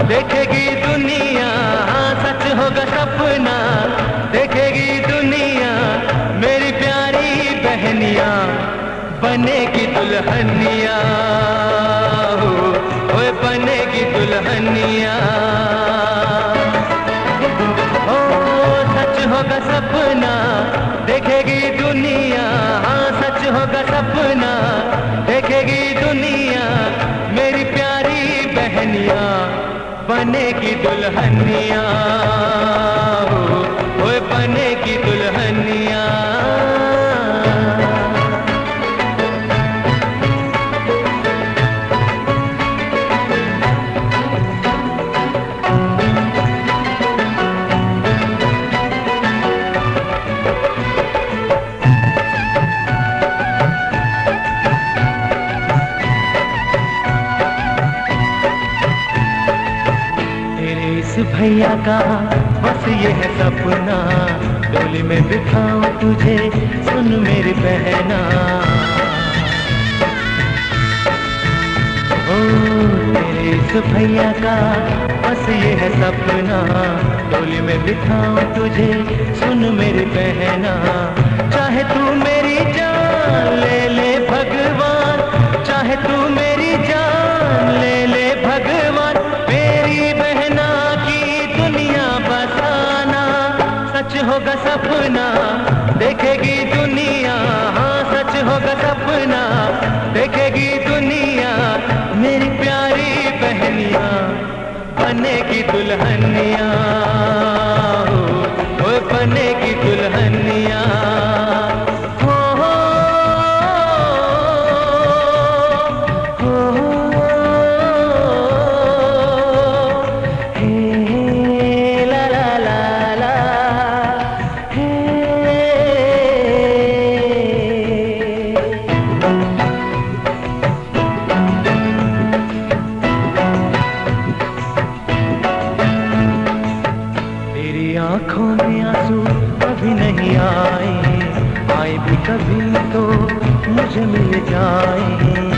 देखेगी दुनिया, हाँ सच होगा सपना, देखेगी दुनिया मेरी प्यारी बहनिया, बनेगी दुल्हनिया, ओए बनेगी दुल्हनिया। ओ सच होगा सपना, देखेगी दुनिया, हाँ सच होगा सपना, देखेगी दुनिया मेरी प्यारी बहनिया, बनेगी दुल्हनिया, ओए बनेगी दुल्हनिया। भैया का बस ये है सपना, डोली में बिठाऊं तुझे सुन मेरी बहना। ओ तेरे इस भैया का बस ये है सपना, डोली में बिठाऊं तुझे सुन मेरी बहना। चाहे तू मेरी जान ले ले भगवान, चाहे तू मेरी जान ले ले भगवान, मेरी बहना सच होगा सपना, देखेगी दुनिया, हाँ सच होगा सपना, देखेगी दुनिया मेरी प्यारी बहनिया, बनेगी दुल्हनिया, ओ बनेगी दुल्हनिया। आँखों में आंसू कभी नहीं आए, आए भी कभी तो मुझे मिल जाए।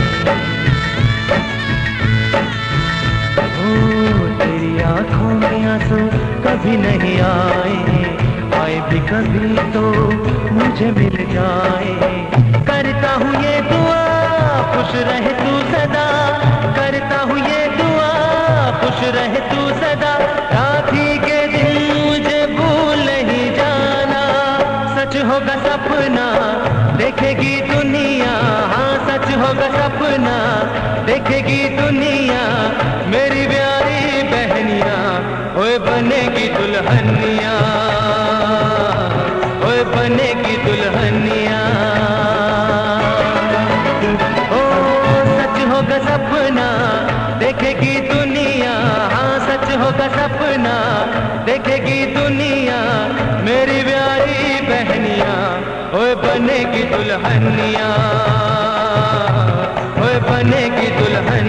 ओ तेरी आँखों में आंसू कभी नहीं आए, आए भी कभी तो मुझे मिल जाए। करता हूँ ये दुआ खुश रहे तू सदा, करता हूँ ये दुआ खुश रहे तू सदा, राखी के दिन मुझे भूल नहीं जाना। सच होगा सपना, देखेगी दुनिया, हाँ सच होगा सपना, देखेगी दुनिया मेरी प्यारी बहनिया, ओए बनेगी दुल्हनिया, ओए बनेगी दुल्हनिया। ओ सच होगा सपना, देखेगी दुनिया, हाँ सच होगा सपना, देखेगी दुनिया मेरी प्यारी बहनिया, ओए बनेगी दुल्हनिया, ओए बनेगी दुल्हनिया।